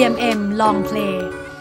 GMM Long Play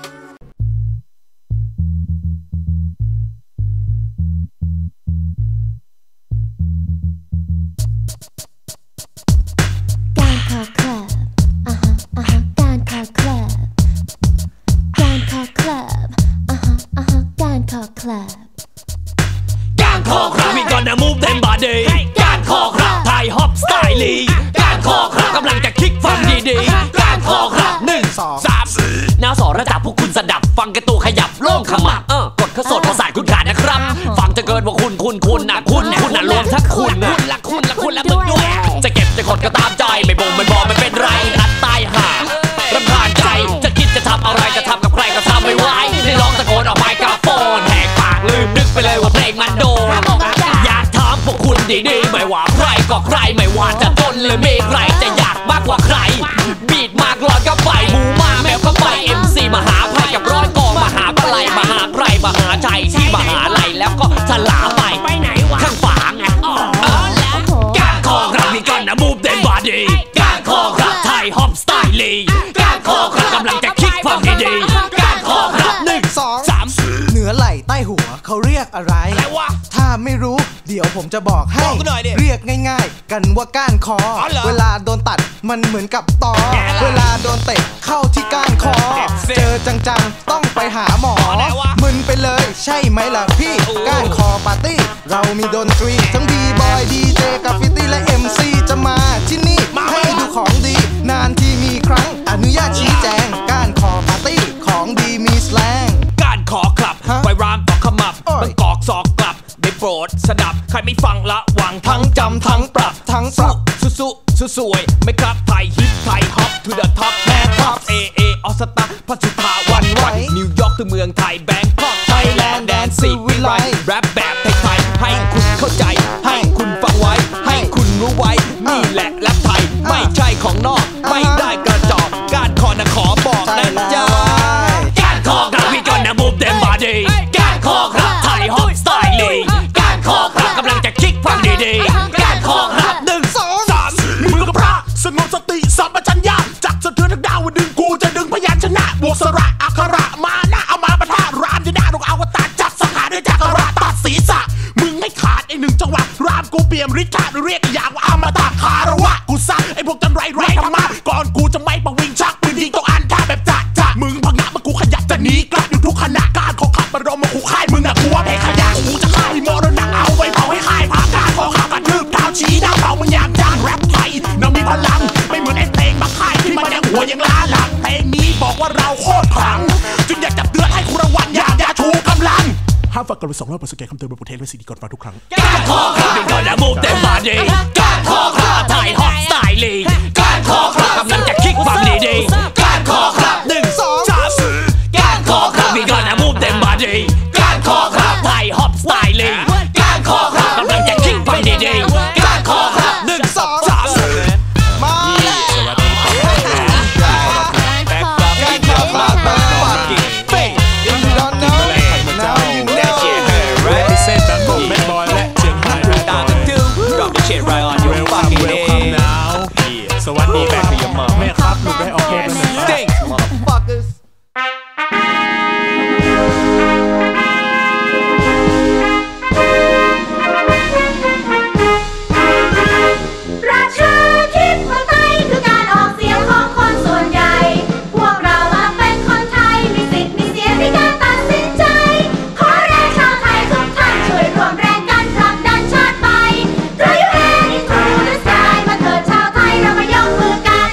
We gonna move them body การคอครับไทยฮอปสไตล์ลีการคอครับกำลังจะคลิกฟังดีๆการคอครับ1 2 3 4แนวสอนระดับพวกคุณสดับฟังกระตูขยับโล่งขมับกดข้อสดภาษาคุณขาดนะครับฟังจะเกินว่าคุณนะคุณนะรวมทั้งคุณนะคุณและมึงด้วยจะเก็บจะกดก็ตามใจไม่บ่งไม่บอกไม่เป็นไรอัดตายห่ารำคาญใจจะคิดจะทำอะไรจะทำกับใครก็ทำไม่ไหวได้ร้องตะโกนออกไมโครโฟนแหกปากลืมนึกไปเลยว่าเพลงมันโดนอยากถามพวกคุณดีๆไม่ว่าใครก็ใครไม่ว่าจะต้นหรือมีใครจะอยากมากกว่าใครบีดมากหลอดก็ไปหมูมาแมวก็ไป MC มหาภัยกับร้อยกองมหาปลัยมหาใครมหาชัยที่มหาลัยแล้วก็ฉลาไปไหนวะข้างฝาไงการคอครับมีกันนะมูฟเดนบอดี้การคอครับไทยฮอปสไตล์ลีการคอครับกำลังจะคิดฟังดีๆการคอครับ1 2 3 เหนือไหล่ใต้หัวเขาเรียกอะไรถ้าไม่รู้เดี๋ยวผมจะบอกให้เรียกง่ายๆกันว่าก้านคอเวลาโดนตัดมันเหมือนกับตอเวลาโดนเตะเข้าที่ก้านคอเจอจังๆต้องไปหาหมอมึนไปเลยใช่ไหมล่ะพี่ก้านคอปาร์ตี้เรามีดนตรีทั้งบีบอยดีเจกราฟฟิตี้และ MC จะมาที่นี่ให้ดูของดีนานที่มีครั้งอนุญาตชี้แจงก้านคอปาร์ตี้ของดีมีแสลงก้านคอครับไวรามต่อขมับมันกอกศอกกลับได้โปรดสดับใครไม่ฟังละวังทั้งจำทั้งปรับทั้งสวยไม่ครับไทยฮิปไทยฮอป to the top แม่ท็อปเอออสตาพัชธาวันไหวนิวยอร์กตัวเมืองไทยแบงคอกไทยแลนด์แดนซีวิไลแรปแบบไทยๆให้คุณเข้าใจให้คุณฟังไว้ให้คุณรู้ไว้นี่แหละแรปไทยไม่ใช่ของนอกไม่ได้กระจอกก้านคอนะขอบอกนะจ๊ะก้านคอครับwe gonna move them bodyก้านคอครับไทยฮอปสไตล์ลีก้านคอครับกำลังจะคลิกฟังดีๆก้านคอครับ1 2 3มือกับพระสงบสติสัมปชัญญะจักสะเทือนทั้งดาวว่าดึงกูจะดึงพยัญชนะบวกสระอักขระมานะเอามาปะทะรามจะได้ลงอวตารจับสังหารด้วยจักรราตัดศีรษะมึงไม่ขาดไอ้1จังหวะรามกูเปี่ยมฤทธิ์ขาดเรียกอย่างว่าอมตะคารวะกูซักไอ้พวกจันไรธรรมะก่อนกูจะไม่ประวิงชักปืนยิงต้องอันท่าแบบจ่ามึงพังงะมากูขยับจะหนีกลับอยู่ทุกขณะการของขับมารมมาขู่ค่ายมึงอะกูว่าเพลงขยะกูจะฆ่าให้โมโนหนังเอาไว้เผาให้ค่ายพาการของขับกระทืบเท้าชี้หน้าเผามึงอย่างจานแรปไทยน้ำมีพลังไม่เหมือนไอ้เพลงมาค่ายที่มันยังหัวยังล้าหลังเพลงนี้บอกว่าเราโคตรขลังจึงอยากจับเตือนให้คุณระวังอย่าชูกำลังห้ามฟังกันไป2 รอบเพื่อสังเกตคำเตือนบนบทเพลงและสิ่งที่ก่อนฟังทุกครั้งการคอครับเป็นก่อนและมูฟเต็มบอดี้การคอครับไทยฮอปสไตล์ลีการคอครับกำลังจะคลิกฟังดีๆการคอครับ1 2 3 4การคอครับเป็นก่อนและมูฟเต็มบอดี้การคอครับไทยฮอปสไตล์ลีการคอครับกำลังจะคลิกฟังดีๆการคอครับ1 2 3 4มาสวัสดีRight on your fucking head. So I need back to your mom. Man, hop you back. Okay, thanks, motherfuckers. ประชาธิปไตยคือการออกเสียงของคนส่วนใหญ่พวกเราเป็นคนไทยมีสิทธิ์มีเสียงในการตัดสินใจขอแรงชาวไทยทุกท่านช่วยร่วมแรงกันผลักดันชาติไปThrow your hand into the sky มาเถิดชาวไทยเรามายกมือกัน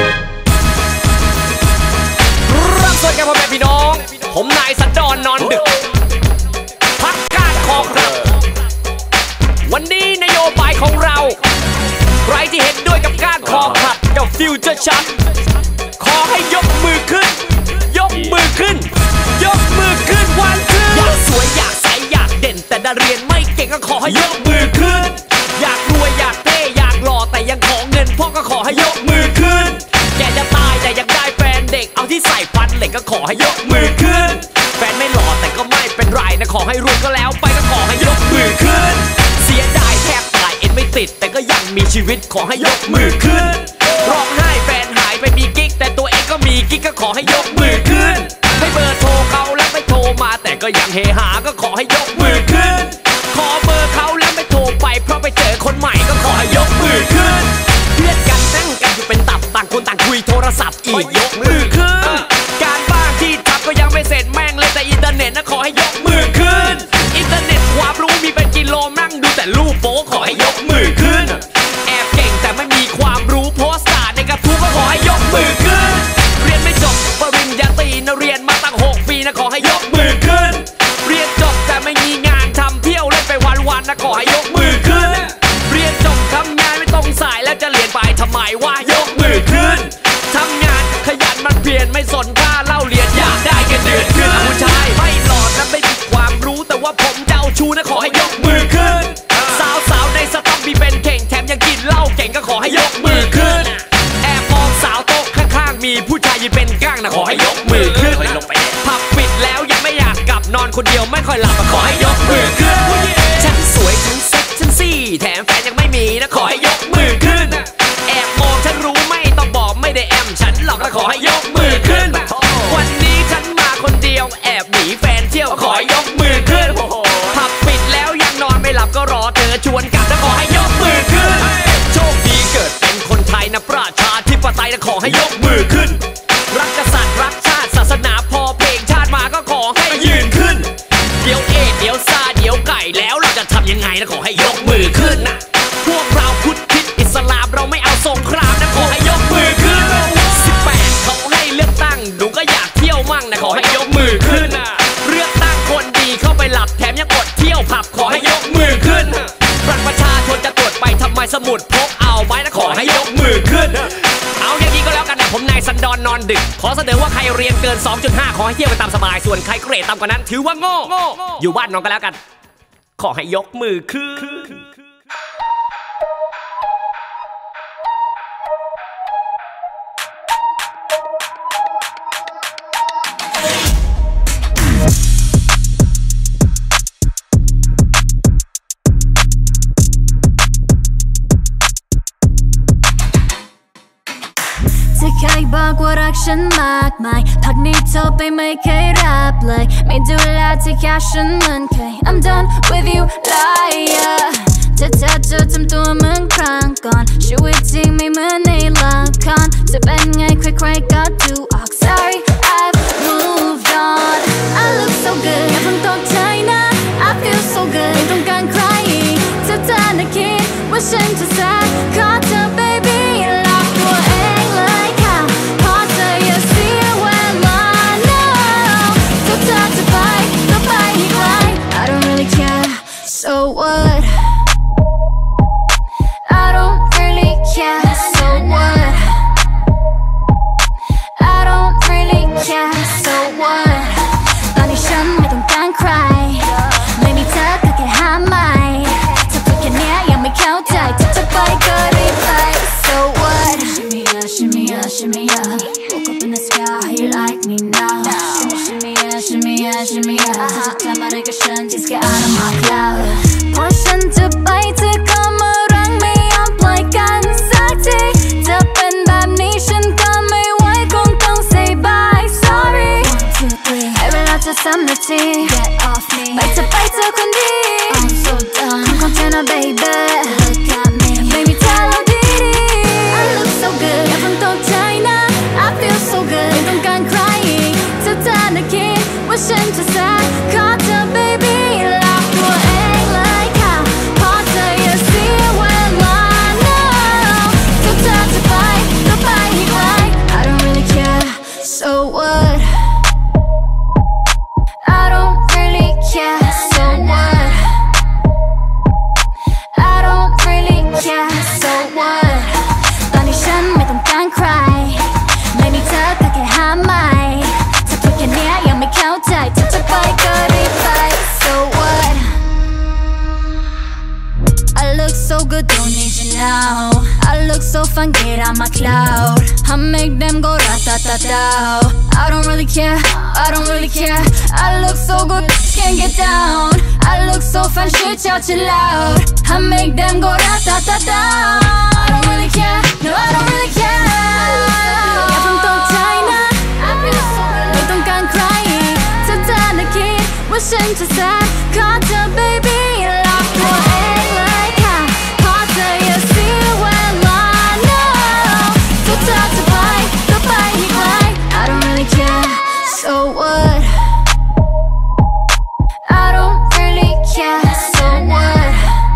รับสวัสดีครับพ่อแม่พี่น้องผมนายสันดรนอนดึกพักก้านคอครับวันนี้นโยบายของเราใครที่เห็นด้วยกับก้านคอครับเจ้าฟิวเจอร์ชัดขอให้ยกมือขึ้นยกมือขึ้นยกมือขึ้นวันขึ้นอยากสวยอยากใสอยากเด่นแต่ได้เรียนไม่เก่งก็ขอให้ยกมือขึ้นอยากรวยอยากเท่อยากหล่อแต่ยังขอเงินพ่อก็ขอให้ยกมือขึ้นแกจะตายแต่ยังได้แฟนเด็กเอาที่ใส่ฟันเหล็กก็ขอให้ยกมือขึ้นแฟนไม่หล่อแต่ก็ไม่เป็นไรนะขอให้รวยก็แล้วไปก็ขอให้ยกมือขึ้นเสียดายแทบตายเอ็นไม่ติดแต่ก็ยังมีชีวิตขอให้ยกมือขึ้นร้องไห้แฟนหายไปมีกิ๊กแต่ตัวเองก็มีกิ๊กก็ขขอให้ยกมือขึ้นให้เบอร์โทรเขาแล้วไม่โทรมาแต่ก็ยังเฮฮาก็ขอให้ยกมือขึ้นขอเบอร์เขาแล้วไม่โทรไปเพราะไปเจอคนใหม่ก็ขอให้ยกมือขึ้นเพื่อนกันนั่งกันอยู่เป็นตับต่างคนต่างคุยโทรศัพท์อีกยกมือขึ้นการบ้านที่ทำก็ยังไม่เสร็จแม่งเลยแต่อินเทอร์เน็ตนะขอให้ยกมือขึ้นอินเทอร์เน็ตความรู้มีเป็นกิโลนั่งดูแต่รูปโป๊ขอให้ยกมือขึ้นแอบเก่งแต่ไม่มีความรู้โพสต์ด่าในกระทู้ก็ขอให้ยกมือขึ้นเรียนไม่จบปริญญาตรีนะเรียนมาตั้ง6 ปีนะขอให้ยกมือขึ้นเรียนจบแต่ไม่มีงานทำเที่ยวเล่นไปวันๆนะขอให้ยกมือขึ้นเรียนจบทำงานไม่ตรงสายแล้วจะเรียนไปทำไมว่ายกมือขึ้นทำงานขยันมันเพียรไม่สนค่าเล่าเรียนอยากได้เงินเดือนขึ้นผู้ชายไม่หลอดนะไม่มีความรู้แต่ว่าผมเจ้าชู้นะขอให้ยกมือขึ้นสาวในสต็อกมีเป็นเข่งแถมยังกินเหล้าเก่งก็ขอให้ยกมือขึ้นแอบมองสาวโต๊ะข้างๆมีผู้ชายยืนเป็นก้างนะขอให้ยกมือขึ้นผับปิดแล้วยังไม่อยากกลับนอนคนเดียวไม่ค่อยหลับขอให้ยกมือขึ้นฉันสวยฉันเซ็กฉันซี่แถมแฟนยังไม่มีนะขอให้ยกมือขึ้นแอบมองฉันรู้ไม่ต้องบอกไม่ได้แอมฉันหลอกนะขอให้ยกมือขึ้นวันนี้ฉันมาคนเดียวแอบหนีแฟนเที่ยวขอให้ยกมือขึ้นผับปิดแล้วยังนอนไม่หลับก็รอเธอชวนกลับนะขอให้ยกมือขึ้นโชคดีเกิดเป็นคนไทยนะประชาธิปไตยนะขอให้ยกมือขึ้นรักกษัตริย์รักชาติศาสนาพอเพลงชาติมาก็ขอให้ยืนขึ้นเดี๋ยวเดี๋ยวซาเดี๋ยวไก่แล้วเราจะทำยังไงนะขอให้ยกมือขึ้นนะพวกเราพุทธคริสต์อิสลามเราไม่เอาสงครามนะขอให้ยกมือขึ้น18เขาให้เลือกตั้งหนูก็อยากเที่ยวมั่งนะขอให้ยกมือขึ้นเลือกตั้งคนดีเข้าไปหลับแถมยังอดเที่ยวผับขอให้ยกมือขึ้นบัตรประชาชนจะตรวจไปทำไมสมุดพกเอาไว้นะขอให้ยกมือขึ้นเอาอย่างนี้ก็แล้วกันนะผมนายสันดอนนอนดึกขอเสนอว่าใครเรียนเกิน 2.5 ขอให้เที่ยวไปตามสบายส่วนใครเกรดต่ำกว่านั้นถือว่าโง่อยู่บ้านนอนก็แล้วกันขอให้ยกมือขึ้นเคยบอกว่ารักฉันมากมายพักนี้เธอไปไม่เคยรับเลยไม่ดูแลที่แค่ฉันเหมือนเคย I'm done with you liar เธอทำตัวเหมือนครั้งก่อนชีวิตจริงไม่เหมือนในละครจะเป็นไงใครๆก็ดูออก Sorry I've moved on I look so good อย่าเพิ่งตกใจนะ I feel so good ไม่ต้องการใครอีกเธอน่ะคิดว่าฉันจะสักขอเธอ baby หลอกตัวเองเลยค่ะพอเธออย่าเสียเวลา no ถ้าเธอจะไปก็ไปให้ไกล I don't really care so what I don't really care so what I don't really care so what ตอนนี้ฉันไม่ต้องการใครไม่มีเธอก็แค่หาใหม่ถ้าพูดแค่เนี้ยยังไม่เข้าใจถ้าจะไปก็รีบไป so what shimmy yeah shimmy yeah shimmy yeah woke up in the sky you like me now shimmy yeah shimmy yeah shimmy yeah เธอจะทำอะไรกับฉัน just get out of my cloud พอฉันจะไปเธอก็มารั้งไม่ยอมปล่อยกันสักทีจะเป็นแบบนี้ฉันก็ไม่ไหวคงต้อง say bye sorry 1 2 3ให้เวลาเธอ3 นาที get off me ไปเธอคนดี I'm so done ของเธอนะ baby look at me ไม่มีเธอแล้วดี I look so good อย่าเพิ่งตกใจนะ I feel so good ไม่ต้องการใครอีกเธอน่ะคิดว่าฉันจะสักขอเธอ baby หลอกตัวเองเลยค่ะพอเธออย่าเสียเวลา no ถ้าเธอจะไปก็ไปให้ไกล I don't really care so what I don't really care so what I don't really care so what ตอนนี้ฉันไม่ต้องการใครไม่มีเธอก็แค่หาใหม่ถ้าพูดแค่เนี้ยยังไม่เข้าใจถ้าจะไปก็รีบไป so what I look so good don't need you now I look so fun get on my cloud I make them go ra-ta-ta-ta I don't really care I don't really care I look so good can't get down I look so fun shit shout chill out I make them go ra-ta-ta-ta I don't really care no I don't really care อย่าเพิ่งตกใจนะ I ฉันจะแสนขอเธอ baby อย่าหลอกตัวเองเลยค่ะขอเธออย่าเสียเวลา no ถ้าเธอจะไปก็ไปให้ไกล I don't really care so what I don't really care so what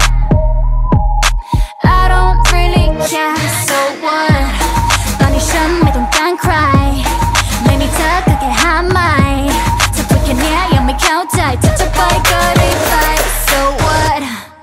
I don't really care so what ตอนนี้ฉันไม่ต้องการใครไม่มีเธอก็แค่หาใหม่ถ้าพูดแค่เนี้ยยังไม่เข้าใจถ้าจะไปก็รีบไป so what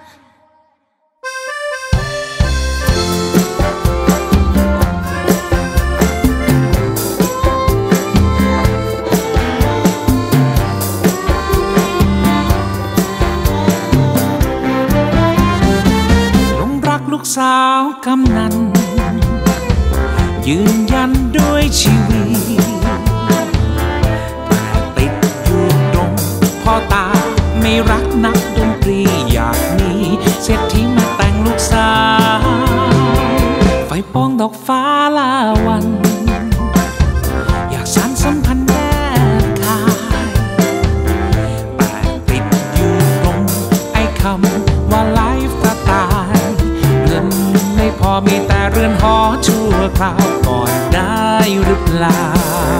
ลูกสาวกำนันยืนยันด้วยชีวิตแต่ติดอยู่ตรงพ่อตาไม่รักนักดนตรีอยากมีเศรษฐีมาแต่งลูกสาวไฟปองดอกฟ้าลาวันอยากสานสัมพันธ์แยกคายแต่ติดอยู่ตรงไอ้คำว่าไลฟ์สไตล์ไม่พอมีแต่เรือนหอชั่วคราวก่อนได้หรือเปล่า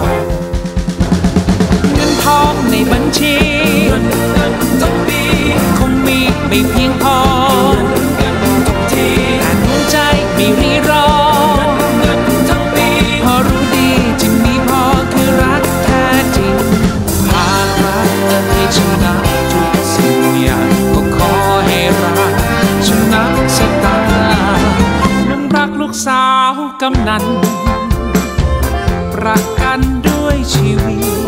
เงินทองในบัญชีทุกปีคงมีไม่เพียงพอทุกทีแต่ดวงใจไม่รีรอทั้งปีพอรู้ดีจึงมีพอคือรักแท้จริงหากรักให้ชนะทุกสิ่งอย่างก็ขอให้รักชนะชะตาลูกสาวกำนันประกันด้วยชีวิต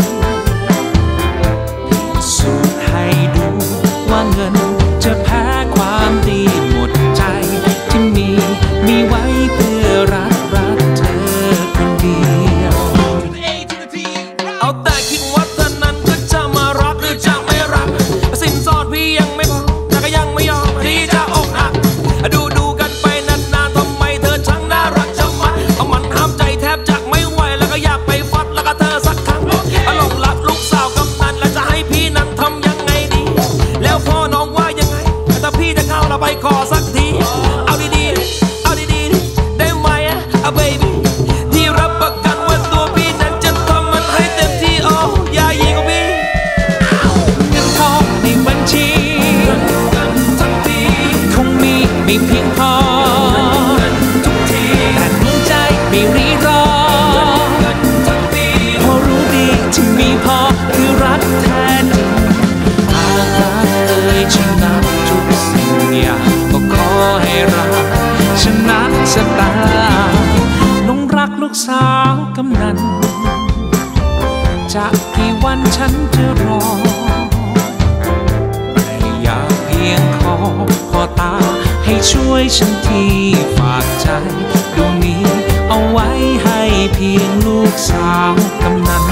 สูตรให้ดูว่าเงินจะแพ้ความดีหมดใจที่มีไว้เพื่อรักเธอคนเดียวเอาแต่คิดว่าเธอนั้นก็จะมารักหรือจะไม่รักสินสอดพี่ยังไม่พอแต่ก็ยังไม่ยอมที่จะอกหักดูกันไปนานๆทำไมเธอช่างน่ารักจังวะเอามันห้ามใจแทบจะไม่ไหวแล้วก็อยากไปฟัดแล้วก็เธอสักครั้งอารมณ์รักลูกสาวกำนันแล้วจะให้พี่นั้นทำยังไงดีแล้วพ่อน้องว่ายังไงถ้าพี่จะเข้าเราไปขอสักทีเอาดีๆได้ไหมอะ baby ที่รับประกันว่าตัวพี่นั้นจะทำมันให้เต็มที่โอ้ยายีกว่าพี่เงินทองในบัญชีทั้งปีคงมีไม่เพียงพอทุกทีแต่ดวงใจไม่รีรอทั้งปีพอรู้ดีที่มีพอคือรักแท้จริงหากรักชนะทุกสิ่งอย่างก็ขอให้รักชนะชะตาลงรักลูกสาวกำนันจะกี่วันฉันจะรอแต่อยากเพียงขอพ่อตาให้ช่วยฉันทีฝากใจดวงนี้เอาไว้ให้เพียงลูกสาวกำนัน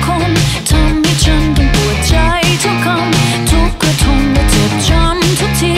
ทุกกระทงและเจ็บช้ำทุกที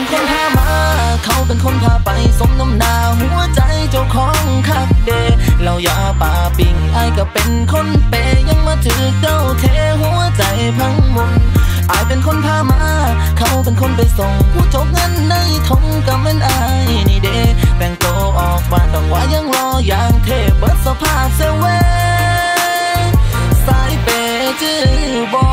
คนพามาเขาเป็นคนพาไปสมน้ำหน้าหัวใจเจ้าของคักเดเราอย่าป่าปิงไอ้ก็เป็นคนเปยังมาถือเจ้าเทหัวใจพังมุนไอ้เป็นคนพามาเขาเป็นคนไปส่งผู้จบเงินในทงกับมันไอ้นี่เดแต่งโตออกบ้านต้องว่ายังรออย่างเทเบิดสภาพเซเว่สายเปจื้อบอ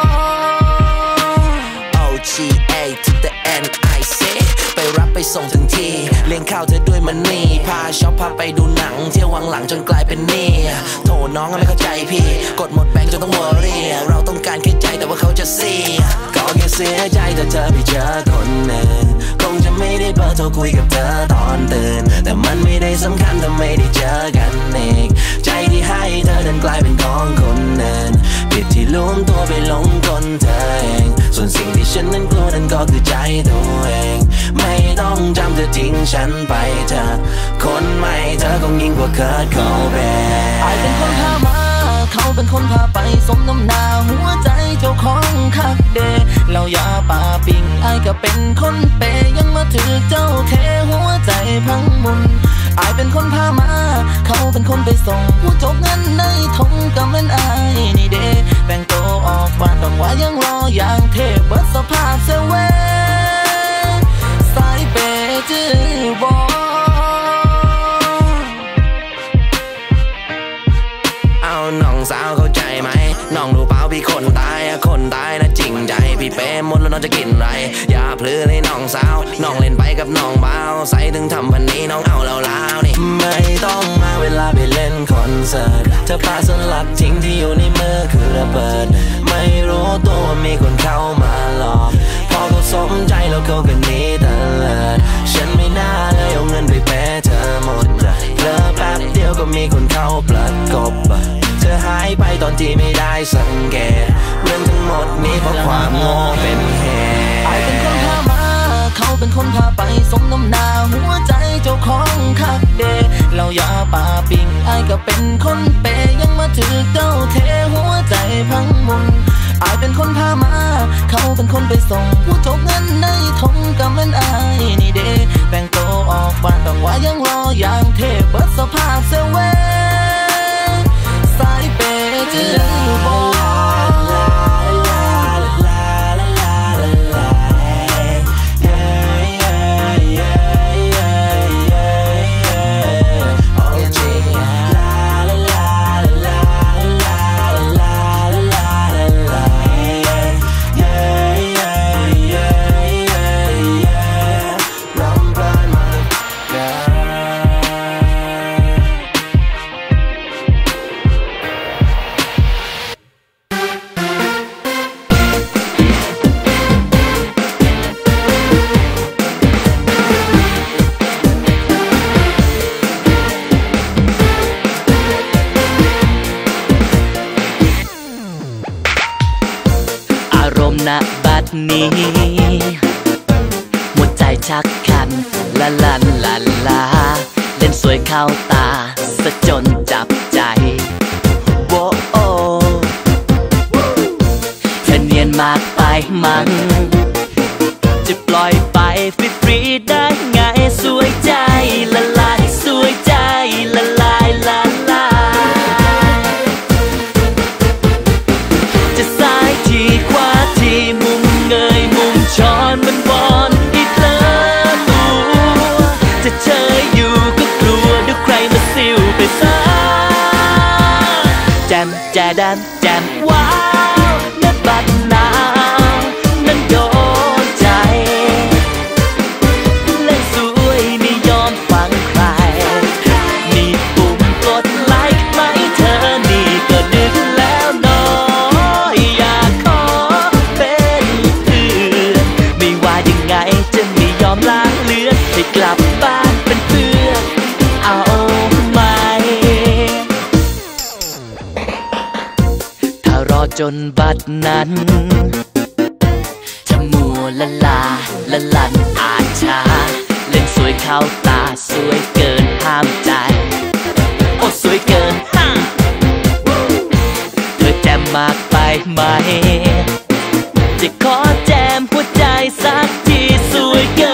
OGA to the NIC ไปรับไปส่งถึงที่เลี้ยงข้าวเธอด้วยมันนี่พาช็อปพาไปดูหนังเที่ยววังหลังจนกลายเป็นหนี้โถน้องไม่เข้าใจพี่กดหมดแบงค์จนต้องวอรี่เราต้องการแค่ใจแต่ว่าเขาจะซีก็แค่เสียใจแต่เธอไปเจอคนอื่นคงจะไม่ได้เบอร์โทรคุยกับเธอตอนตื่นแต่มันไม่ได้สำคัญถ้าไม่ได้เจอกันอีกใจที่ให้เธอดันกลายเป็นของคนอื่นผิดที่ล้มตัวไปหลงกลเธอเองส่วนสิ่งที่ฉันนั้นกลัวนั่นก็คือใจตัวเองไม่ต้องจำเธอทิ้งฉันไปเธอคนใหม่เธอคงยิ่งกว่าเคิร์ทโคเบนไอเป็นคนพามาเขาเป็นคนพาไปสมน้ำหน้าหัวใจเจ้าของคักเดเราอย่าป่าปิงไอก็เป็นคนเปยังมาถือเจ้าเทหัวใจพังมุนไอเป็นคนพามาเขาเป็นคนไปส่งผู้จบเงินในทงกับมันไอนี่เดแต่งโตออกบ้านต้องว่ายังรออย่างเทเบิดสภาพเซเว่สายเปจื้อบอเอาน้องสาวเข้าใจไหมน้องรู้เปล่าพี่คนตายนะจริงใจพี่เป้หมดแล้วน้องจะกินไรอย่าพลือเลยน้องสาวน้องเล่นไปกับน้องเบาใส่ถึงทำพันนี้น้องเอาแล้วนี่ไม่ต้องมาเวลาไปเล่นคอนเสิร์ตเธอพาสลักทิ้งที่อยู่ในมือคือระเบิดไม่รู้ตัวว่ามีคนเข้ามาหลอกพอเขาสมใจแล้วเขาก็หนีตะเลิดฉันไม่น่าเลยเอาเงินไปแพ้เธอหมดเพลอแป๊บเดียวก็มีคนเข้าประกบเธอหายไปตอนที่ไม่ได้สังเกตเรื่องทั้งหมดนี้เพราะความโง่เป็นเหตุไอเป็นคนพามาเขาเป็นคนพาไปสมน้ำหน้าหัวใจเจ้าของคักเดเราอย่าป่าปิงไอก็เป็นคนเปยังมาถือเจ้าเทหัวใจพังมุนไอเป็นคนพามาเขาเป็นคนไปส่งผู้จบเงินในทงกับมันไอนี่เดแต่งโตออกบ้านต้องว่ายังรออย่างเทเบิดสภาพเซเว่สายเปจื้อบอณบัดนี้หัวใจชักคันละลันลาลาเล่นสวยเข้าตาซะจนจับใจโว้โอเธอเนียนมากไปมั้งจะปล่อยไปฟรีๆได้ไงสวยใจละลายสวยใจละลายละลายจะซ้ายทีขวาทีมุมเงยมุมช้อนมันบอนให้เพลิดตัวจะเชยอยู่ก็กลัวเดี๋ยวใครมาซิวไปซะแจมแจดันแจมว้าวนัดบัดนาวนั้นโดนใจเล่นสวยไม่ยอมฟังใครนี่ปุ่มกดไลค์ไหมเธอนี่ก็ดึกแล้วน้อยอยากขอเป็นเพื่อนไม่ว่ายังไงจะไม่ยอมล้างเลือนให้กลับบ้านเป็นเพื่อนเอาไหมถ้ารอจนบัดนั้นจะมัวละลาละลันอาจช้าเล่นสวยเข้าตาสวยเกินห้ามใจโอ้สวยเกินห้ามเธอแจมมากไปไหมจะขอแจมหัวใจสักทีสวยเกิ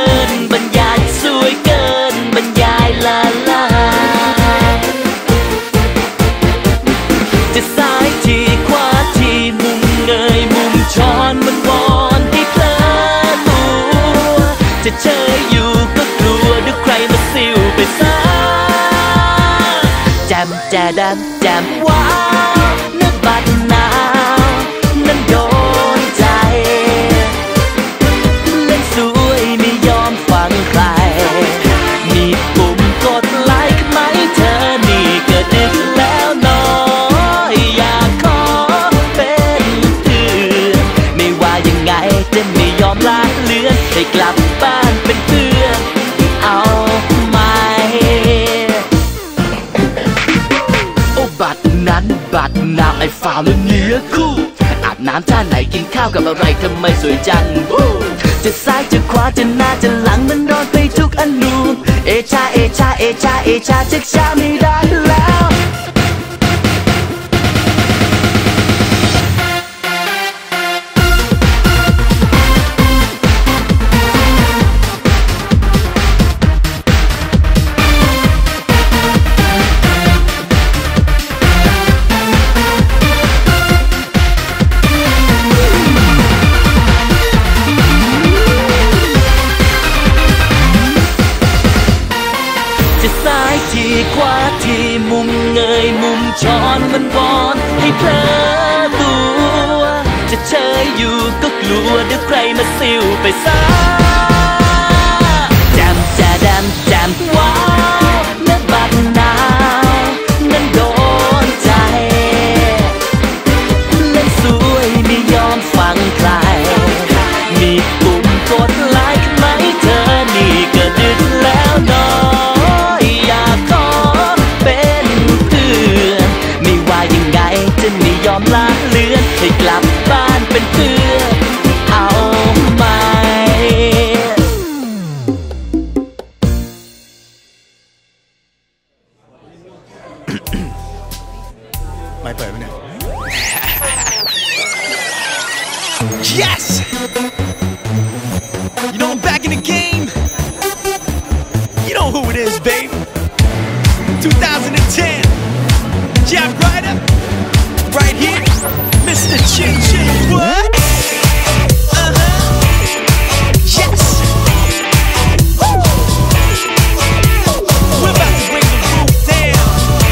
ยอยู่ก็กลัวเดี๋ยวใครมาซิวไปซะแจมแจดำแจมว้าวนึกบัดนาวนั้นโดนใจเล่นสวยไม่ยอมฟังใครมีปุ่มกดไลค์ไหมเธอนี่ก็ดึกแล้วน้อยอยากขอเป็นเพื่อนไม่ว่ายังไงจะไม่ยอมลาเลือนให้กลับบ้านเป็นเพื่อนเอาไหมโอ้บัดนั้นบัดนาวไอ้ฝ่าวแล้วเนื้อคู่อาบน้ำท่าไหนกินข้าวกับอะไรทำไมสวยจังจะซ้ายจะขวาจะหน้าจะหลังมันร้อนไปทุกอนูเอชาเอชาเอชาเอชาชักช้าไม่ได้แล้วจะซ้ายทีขวาทีมุมเงยมุมช้อนมันวอนให้เพลอตัวจะเชยอยู่ก็กลัวเดี๋ยวใครมาซิวไปซะแจมแจดำแจมว้าวนึกบัดนาวนั้นโดนใจเล่นสวยไม่ยอมฟังใครมีปุ่มกดไลค์ไหมเธอนี่ก็ดึกแล้วน้อยอยากขอเป็นเพื่อนไม่ว่ายังไงจะไม่ยอมละเลือนให้กลับบ้านเป็นเพื่อนเอาไหมไม่เปิดไหมเนี่ย Yes! You know I'm back in the game. You know who it is, babe. 2010. Jack Ryder. Right here. Mr. Chin Chin. What? Yes. Woo. We're about to bring the roof down.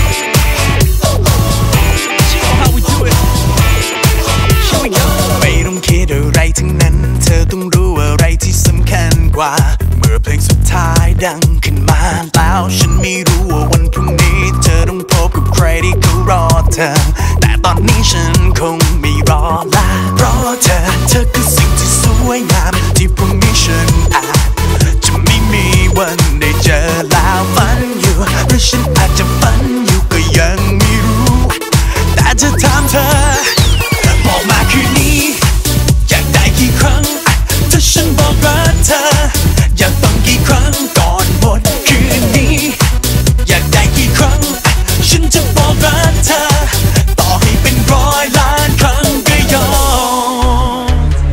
You know how we do it. Here we go. ไม่ต้องคิดอะไรทั้งนั้นเธอต้องรู้อะไรที่สำคัญกว่าเมื่อเพลงสุดท้ายดังขึ้นมาแล้วฉันไม่รู้ว่าวันพรุ่งนี้เธอต้องพบกับใครที่เขารอเธอแต่ตอนนี้ฉันคงไม่รอละเพราะเธอคือสิ่งที่สวยงามที่พรุ่งนี้ฉันอาจจะไม่มีวันได้เจอแล้วฝันอยู่หรือฉันอาจจะฝันอยู่ก็ยังไม่รู้แต่จะถามเธอบอกมาคืนนี้อยากได้กี่ครั้งถ้าฉันบอกรักเธออยากฟังกี่ครั้งก่อนหมดคืนนี้อยากได้กี่ครั้งฉันจะบอกรักเธอต่อให้เป็น100 ล้านครั้งก็ยอม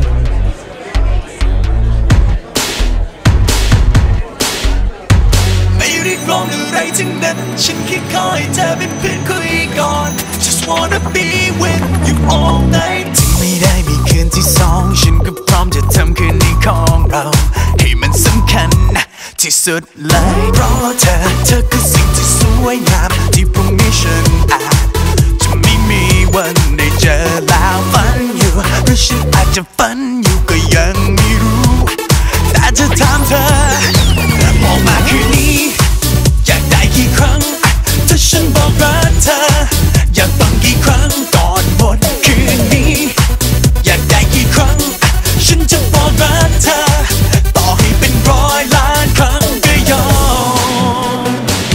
ไม่รีบร้องอะไรทั้งนั้นฉันแค่ขอให้เธอเป็นเพื่อนคุยก่อน Just wanna be with you all night ถึงไม่ได้มีคืนที่สองฉันก็พร้อมจะทำคืนนี้ของเราให้มันสำคัญที่สุดเลยเพราะเธอคือสิ่งที่สวยงามที่พรุ่งนี้ฉันอาจจะไม่มีวันได้เจอแล้วฝันอยู่หรือฉันอาจจะฝันอยู่ก็ยังไม่รู้แต่จะถามเธอบอกมาคืนนี้อยากได้กี่ครั้งถ้าฉันบอกรักเธออยากฟังกี่ครั้งก่อนหมดคืนนี้อยากได้กี่ครั้งฉันจะบอกรักเธอต่อให้เป็น100 ล้านครั้งก็ยอม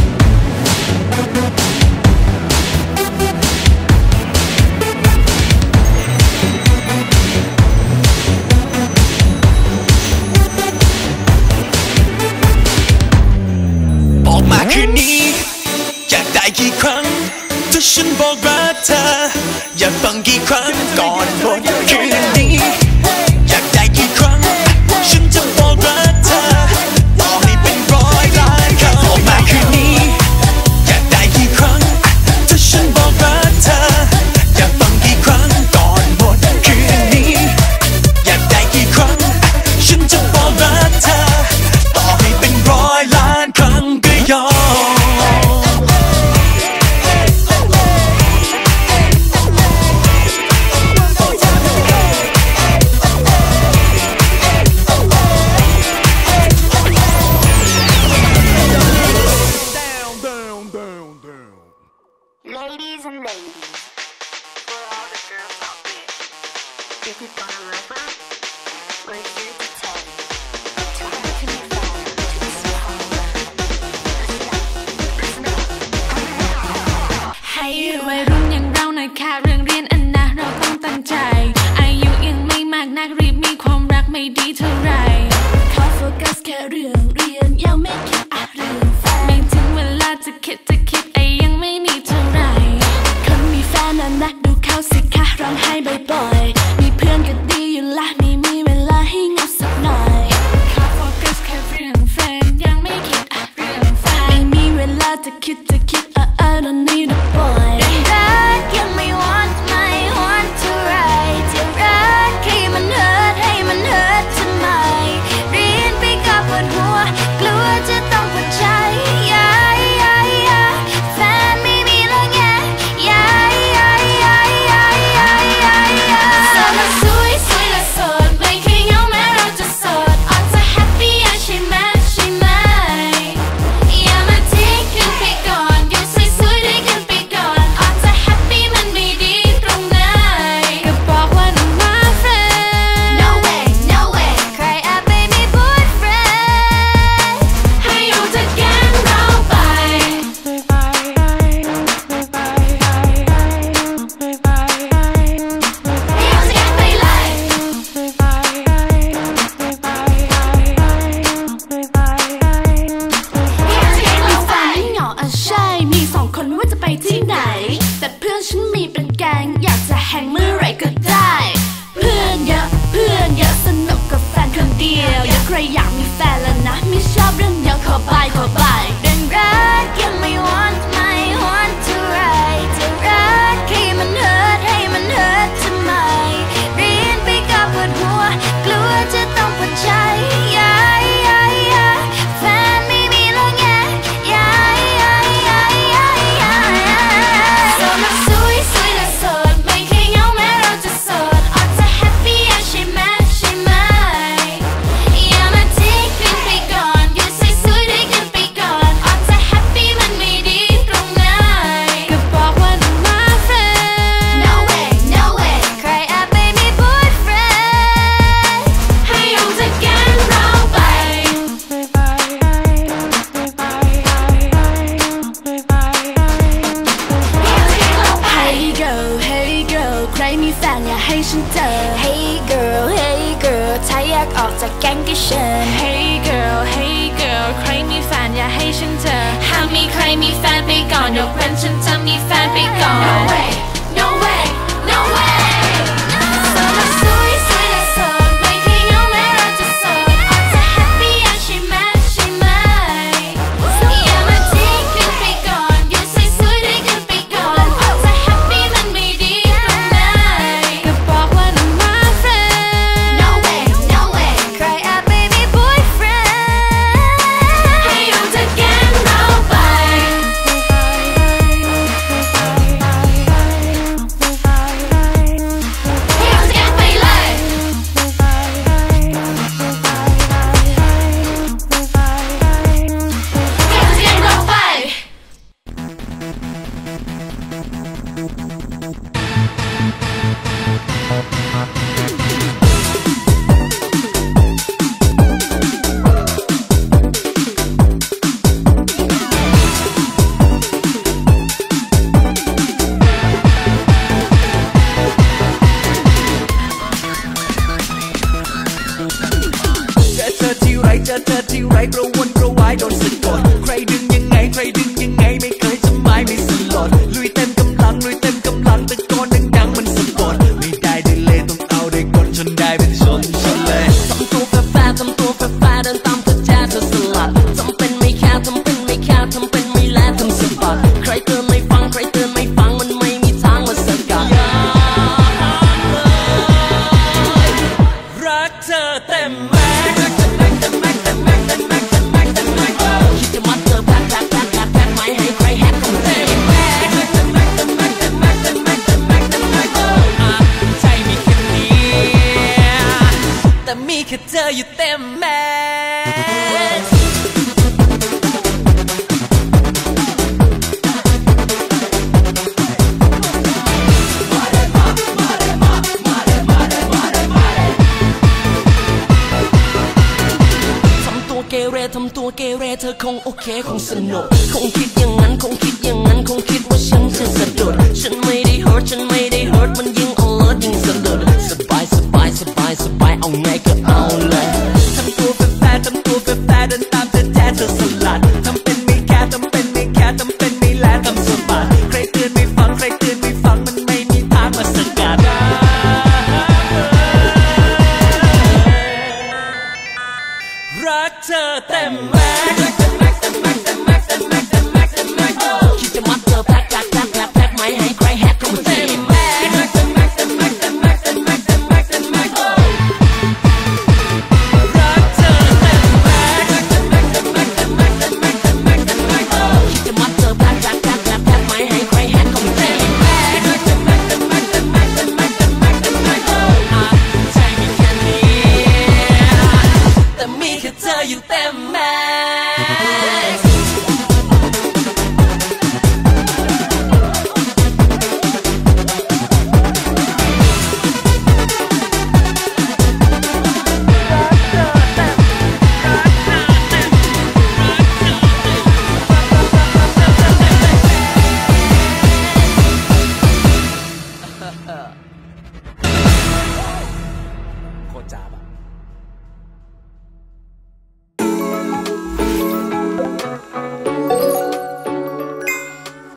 บอกมาคืนนี้อยากได้กี่ครั้งถ้าฉันบอกรักเธออยากฟังกี่ครั้งก่อนหมดคืนนี้อยากได้กี่ครั้งฉันจะบอกรักเธอต่อให้เป็น100 ล้านครั้งบอกมาคืนนี้อยากได้กี่ครั้งถ้าฉันบอกรักเธออยากฟังกี่ครั้งก่อนหมดคืนนี้อยากได้กี่ครั้งฉันจะบอกรักเธอต่อรียนยังไม่คิดเรื่องแฟนไม่ถึงเวลาจะคิดยังไม่มีเท่าไรคนมีแฟนนะดูเขาสิคะร้องไห้บ่อยๆมีเพื่อนก็ดีอยู่ละไม่มีเวลาให้เหงาสักหน่อยขอโฟกัสแค่เรื่องแฟนยังไม่คิดเรื่องแฟนไม่มีเวลาจะคิดdon't need a boy รักยังไม่ want เท่าไรจะรักให้มัน hurt ทำไมเรียนไปกับปวดหัวกลัวจะต้องปวดใจแฟนไม่มีแล้วไงสาวสวยและโสดไม่เคยเหงาแม้เราจะโสดออกจะ happy ใช่ไหมอย่ามาทิ้งกันไปก่อนอยู่สวยๆด้วยกันไปก่อนออกจะ happy มันไม่ดีตรงไหนก็บอกว่า not my friend no wayใครแอบไปมี boyfriend ให้อยู่จากแก๊งเราไปมีสองคนไม่ว่าจะไปที่ไหนแต่เพื่อนฉันมีเป็นแก๊งอยากจะแฮงเมื่อไหร่ก็ได้เพื่อนเยอะสนุกกับแฟนคนเดียวอย่าใครอยากมีแฟนแล้วนะไม่ชอบเรื่องเดียวขอบายเรื่องรักยังไม่ want เท่าไรจะรักให้มัน hurt ทำไมเรียนไปกับปวดหัวกลัวจะต้องปวดใจแฟนไม่มีแล้วไงสวยและโสดไม่เคยเหงาแม้เราจะโสดออกจะ happy ใช่ไหมอย่ามาทิ้งกันไปก่อนอยู่สวยๆด้วยกันไปก่อนออกจะ happy มันไม่ดีตรงไหนก็บอกว่า not my friend no way ใครแอบไปมี boyfriend ให้อยู่จากแก๊งเราไปHey girl ใครมีแฟนอย่าให้ฉันเจอ Hey girl ถ้าอยากออกจากแก๊งก็เชิญ Hey girl ใครมีแฟนอย่าให้ฉันเจอห้ามมีใครมีแฟนไปก่อนยกเว้นฉันจะมีแฟนไปก่อน No way สวยและโสดไม่เคยเหงาแม้เราจะโสดออกจะ happy ใช่ไหมอย่ามาทิ้งกันไปก่อนอยู่สวยๆด้วยกันไปก่อนออกจะ happy มันไม่ดีตรงไหนก็บอกว่า not my friend no way ใครแอบไปมี boyfriend ให้อยู่จากแก๊งเราไปเจอเธอที่ไรกระวนกระวายโดนสะกดใครดึงยังไงไม่เคยจะไม่มีสลดลุยเต็มกำลังตะโกนดังๆมันสะกดไม่ได้เลยต้องเอาได้กดจนได้เป็นชนเลยทำตัวแฟร์เดินตามเธอแจ๊เธอสลัดทำเป็นไม่แคร์ทำเป็นไม่แลทำสะบัดใครเตือนไม่ฟังมันไม่มีทางมาสกัดรักเธอเต็มแม็กซ์คิดจะมัดเธอแพ็คไม่ให้ใครแฮกของเต็มแม็กซ์ใจมีแค่นี้แต่มีแค่เธออยู่เต็มแม็กซ์ทำตัวเกเรเธอคงโอเคคงสนุกคงคิดอย่างนั้นคงคิดว่าฉันจะสะดุดฉันไม่ได้ hurt มันยิ่ง alert ยิ่งสะดุดสบายเอาไงก็เอาเลยทำตัวแฟร์เดินตามเธอแม็กคิดจะมัดเธอแพ็คไม่ให้ใครแฮกเข้ามาเต็มแม็กรักเธอเต็มแม็กคิดจะมัดเธอแพ็คไม่ให้ใครแฮกเข้ามาเต็มแม็กใจมีแค่นี้แต่มีแค่เธออยู่เต็มแม็ก